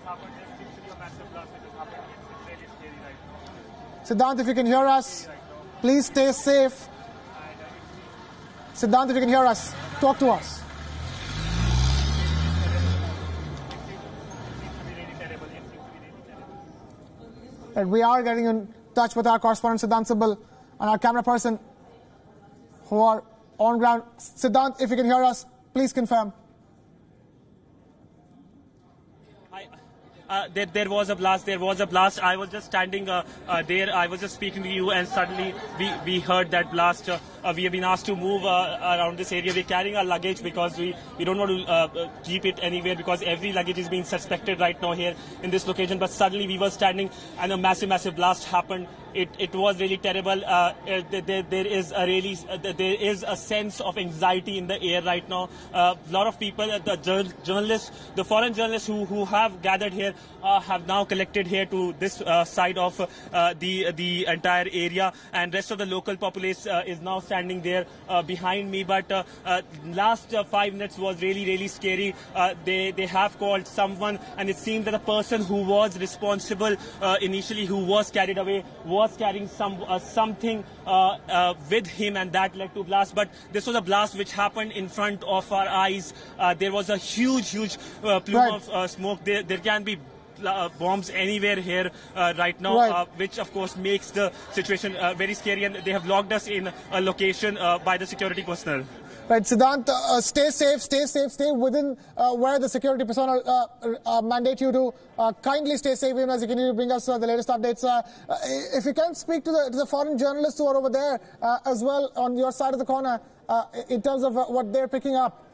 Siddhant, if you can hear us, please stay safe. Siddhant, if you can hear us, talk to us. And we are getting in touch with our correspondent Siddhant Sibal and our camera person who are on ground. Siddhant, if you can hear us, please confirm. There was a blast. I was just standing there. I was just speaking to you, and suddenly we heard that blast. We have been asked to move around this area. We're carrying our luggage because we don't want to keep it anywhere, because every luggage is being suspected right now here in this location. But suddenly we were standing and a massive blast happened. It was really terrible. There is a sense of anxiety in the air right now. A lot of people, the journalists, the foreign journalists who have gathered here have now collected here to this side of the entire area, and rest of the local populace is now standing there behind me. But last 5 minutes was really scary. They have called someone, and it seems that the person who was responsible initially, who was carried away, was carrying something with him, and that led to blast. But this was a blast which happened in front of our eyes. There was a huge plume of smoke. There can be bombs anywhere here right now, which of course makes the situation very scary, and they have locked us in a location by the security personnel. Right, Siddhant, stay safe, stay within where the security personnel mandate you to kindly stay safe, even as you continue to bring us the latest updates. If you can speak to the foreign journalists who are over there as well on your side of the corner in terms of what they're picking up.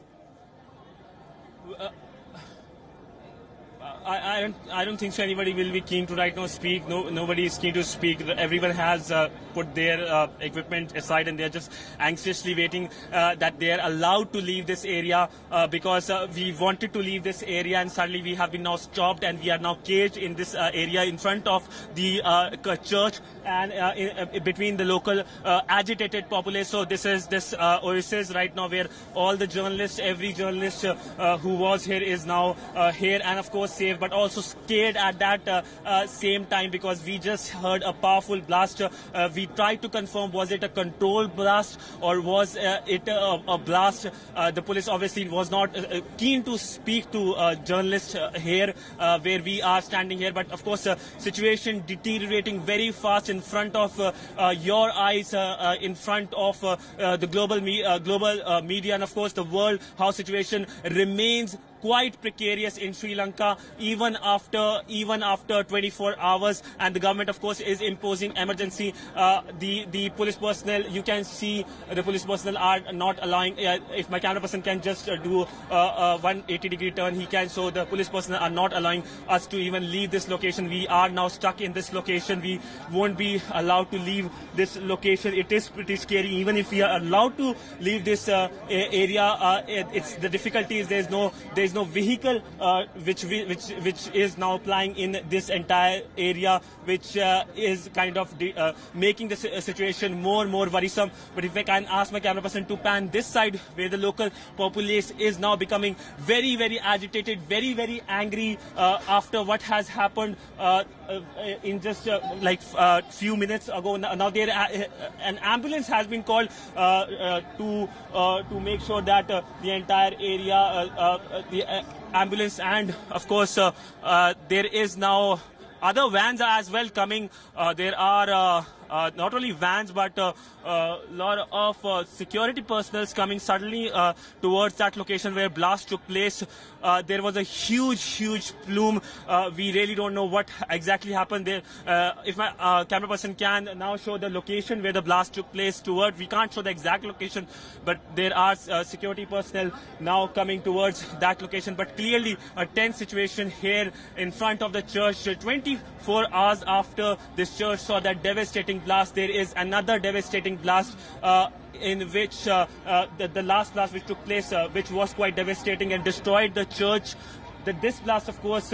I don't think so anybody will be keen to right now speak. Nobody is keen to speak. Everyone has put their equipment aside, and they're just anxiously waiting that they're allowed to leave this area, because we wanted to leave this area, and suddenly we have been now stopped, and we are now caged in this area in front of the church and between the local agitated populace. So this is this oasis right now where all the journalists, every journalist who was here is now here, and of course safe, but also scared at that same time, because we just heard a powerful blast. We tried to confirm, was it a controlled blast or was it a blast? The police obviously was not keen to speak to journalists here where we are standing here, but of course situation deteriorating very fast in front of your eyes, in front of the global media, and of course the world, how situation remains quite precarious in Sri Lanka even after 24 hours, and the government of course is imposing emergency. The police personnel, you can see the police personnel are not allowing, if my camera person can just do a 180-degree turn, he can. So the police personnel are not allowing us to even leave this location. We are now stuck in this location. We won't be allowed to leave this location. It is pretty scary. Even if we are allowed to leave this area, it's the difficulty is there's no vehicle which is now plying in this entire area, which is kind of making the situation more and more worrisome. But if I can ask my camera person to pan this side, where the local populace is now becoming very agitated, very angry after what has happened in just like few minutes ago. Now there an ambulance has been called to make sure that the entire area, the ambulance, and of course there is now other vans as well coming. There are not only vans but a lot of security personnel coming suddenly towards that location where blast took place. There was a huge plume. We really don't know what exactly happened there. If my camera person can now show the location where the blast took place toward, we can't show the exact location, but there are security personnel now coming towards that location. But clearly a tense situation here in front of the church. 24 hours after this church saw that devastating blast, there is another devastating blast in which the last blast which took place, which was quite devastating and destroyed the church. This blast, of course,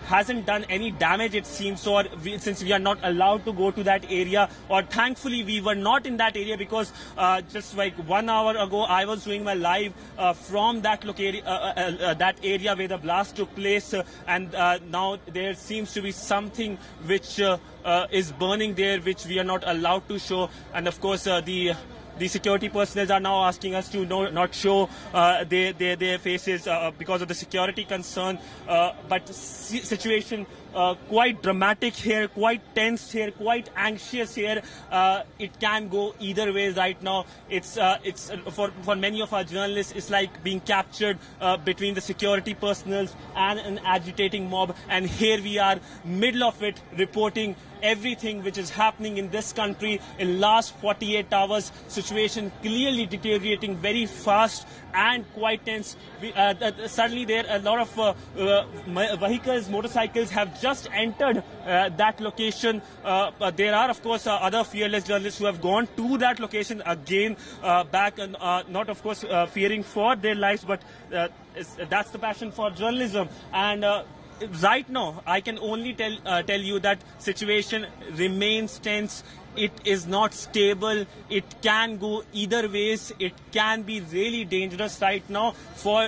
hasn't done any damage, it seems, or since we are not allowed to go to that area, or thankfully we were not in that area, because just like 1 hour ago I was doing my live from that that area where the blast took place, and now there seems to be something which is burning there, which we are not allowed to show. And of course the security personnel are now asking us to not show their faces because of the security concern. But situation quite dramatic here, quite tense here, quite anxious here. It can go either way right now. It's for many of our journalists, it's like being captured between the security personnel and an agitating mob. And here we are, middle of it, reporting everything which is happening in this country in last 48 hours. Situation clearly deteriorating very fast and quite tense. Suddenly there a lot of vehicles, motorcycles have just entered that location. There are of course other fearless journalists who have gone to that location again, back, and not of course fearing for their lives, but that's the passion for journalism. And right now, I can only tell you that situation remains tense. It is not stable. It can go either ways. It can be really dangerous right now for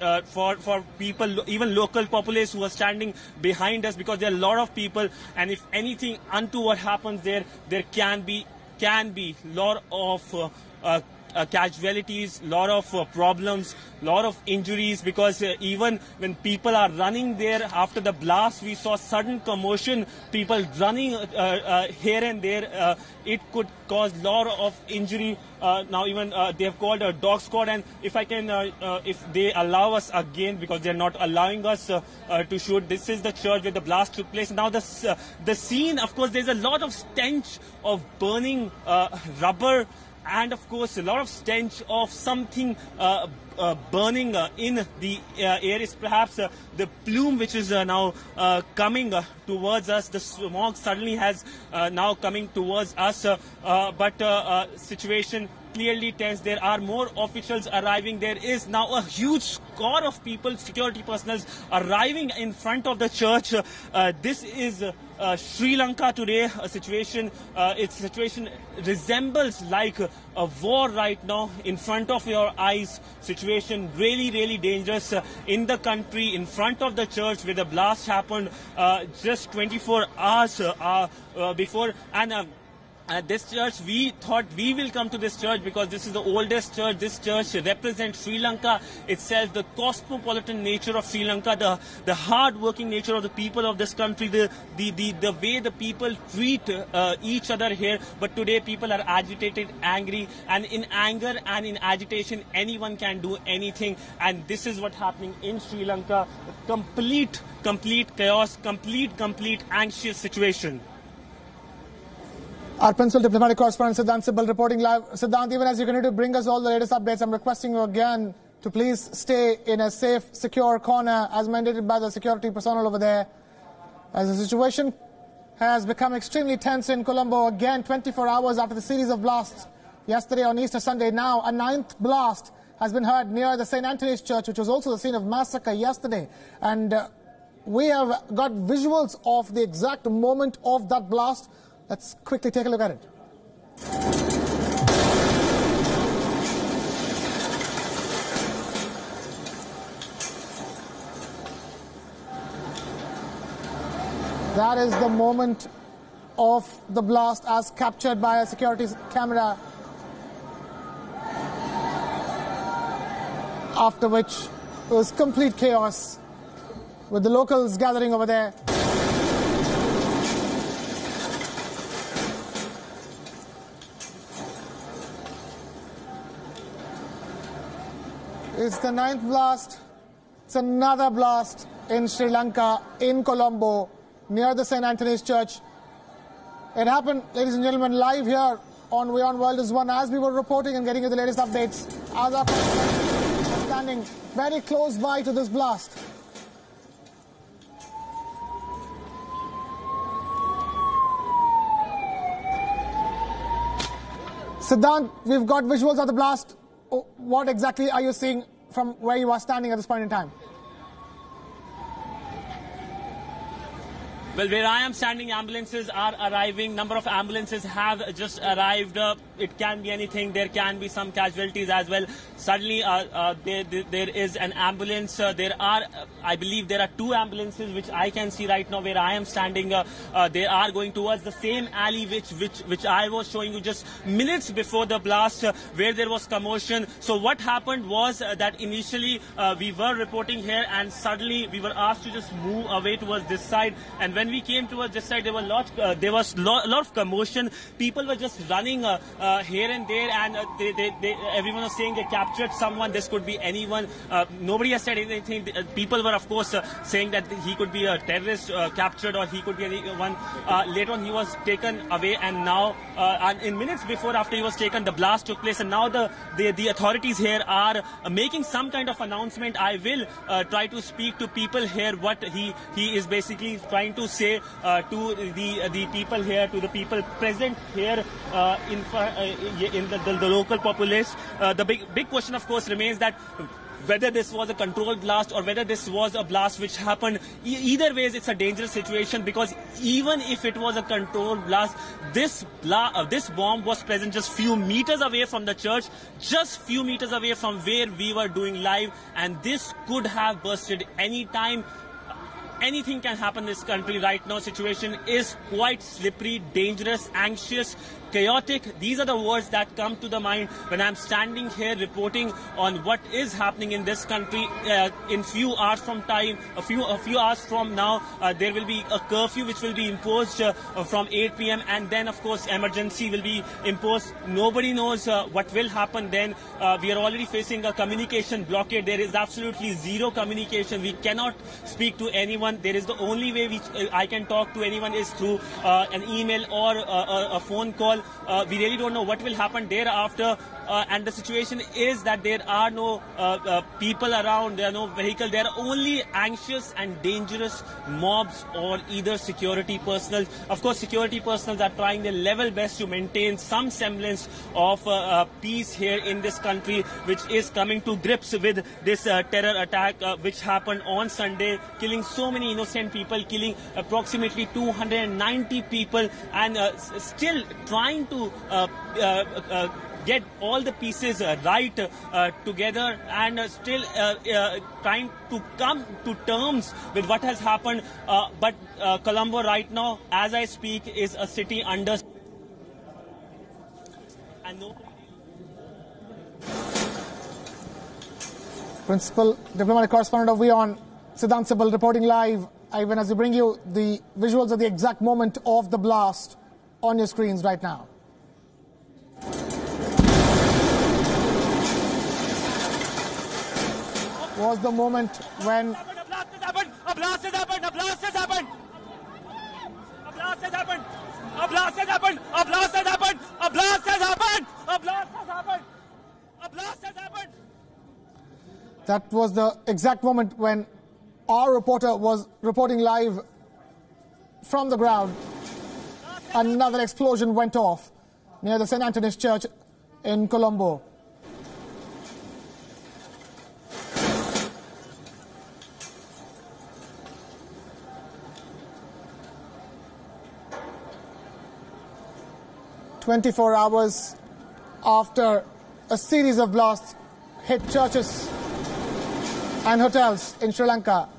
people, even local populace who are standing behind us, because there are a lot of people. And if anything untoward happens there can be lot of casualties, lot of problems, lot of injuries, because even when people are running there after the blast, we saw sudden commotion, people running here and there. It could cause lot of injury. Now even they have called a dog squad, and if I can, if they allow us again, because they are not allowing us to shoot. This is the church where the blast took place. Now the scene, of course, there's a lot of stench of burning rubber, and of course a lot of stench of something burning in the air. Is perhaps the plume which is now coming towards us. The smog suddenly has now coming towards us, but situation clearly tense. There are more officials arriving. There is now a huge score of people, security personnel, arriving in front of the church. This is Sri Lanka today. Its situation resembles like a war right now in front of your eyes. Situation really, really dangerous in the country, in front of the church where the blast happened just 24 hours before. And this church, we thought we will come to this church because this is the oldest church. This church represents Sri Lanka itself, the cosmopolitan nature of Sri Lanka, the hard-working nature of the people of this country, the way the people treat each other here. But today people are agitated, angry, and in anger and in agitation, anyone can do anything. And this is what's happening in Sri Lanka. Complete chaos, complete anxious situation. Our principal diplomatic correspondent Siddhant Sibal reporting live. Siddhant, even as you continue to bring us all the latest updates, I'm requesting you again to please stay in a safe, secure corner as mandated by the security personnel over there, as the situation has become extremely tense in Colombo again 24 hours after the series of blasts yesterday on Easter Sunday. Now a 9th blast has been heard near the St. Anthony's Church, which was also the scene of massacre yesterday. And we have got visuals of the exact moment of that blast. Let's quickly take a look at it. That is the moment of the blast as captured by a security camera, after which it was complete chaos with the locals gathering over there. It's the 9th blast. It's another blast in Sri Lanka, in Colombo, near the St. Anthony's Church. It happened, ladies and gentlemen, live here on WION World is One, as we were reporting and getting you the latest updates, as our correspondent was standing very close by to this blast. Siddhant, we've got visuals of the blast. What exactly are you seeing from where you are standing at this point in time? Well, where I am standing, ambulances are arriving. Number of ambulances have just arrived. It can be anything. There can be some casualties as well. Suddenly, there is an ambulance. I believe there are 2 ambulances which I can see right now where I am standing. They are going towards the same alley which I was showing you just minutes before the blast, where there was commotion. So what happened was that initially we were reporting here, and suddenly we were asked to just move away towards this side. And when we came towards this side, there was a lot of commotion. People were just running here and there, and everyone was saying they captured someone. This could be anyone. Nobody has said anything. People were, of course, saying that he could be a terrorist captured, or he could be anyone. Later on, he was taken away, and now, in minutes after he was taken, the blast took place, and now the authorities here are making some kind of announcement. I will try to speak to people here what he is basically trying to say to the people here, to the people present here in the local populace. The big question, of course, remains that whether this was a controlled blast or whether this was a blast which happened. Either ways, it's a dangerous situation, because even if it was a controlled blast, this bomb was present just few meters away from the church, just few meters away from where we were doing live, and this could have bursted any time. Anything can happen in this country right now. Situation is quite slippery, dangerous, anxious, chaotic. These are the words that come to the mind when I'm standing here reporting on what is happening in this country. In few hours from now, there will be a curfew which will be imposed from 8 p.m. and then, of course, emergency will be imposed. Nobody knows what will happen then. We are already facing a communication blockade. There is absolutely zero communication. We cannot speak to anyone. There is the only way which I can talk to anyone is through an email or a phone call. We really don't know what will happen thereafter. And the situation is that there are no people around, there are no vehicles, there are only anxious and dangerous mobs or either security personnel. Of course, security personnel are trying their level best to maintain some semblance of peace here in this country, which is coming to grips with this terror attack which happened on Sunday, killing so many innocent people, killing approximately 290 people, and still trying to get all the pieces right together, and still trying to come to terms with what has happened. But Colombo right now, as I speak, is a city under... And no... Principal Diplomatic Correspondent of WION, Siddhant Sibal, reporting live, even as we bring you the visuals of the exact moment of the blast on your screens right now. Was the moment when A blast has happened! A blast has happened! A blast has happened! A blast has happened! A blast has happened! A blast has happened! A blast has happened! A blast has happened! A blast has happened! that was the exact moment when our reporter was reporting live from the ground. Another explosion went off near the St. Anthony's Church in Colombo. "24 hours after a series of blasts hit churches and hotels in Sri Lanka,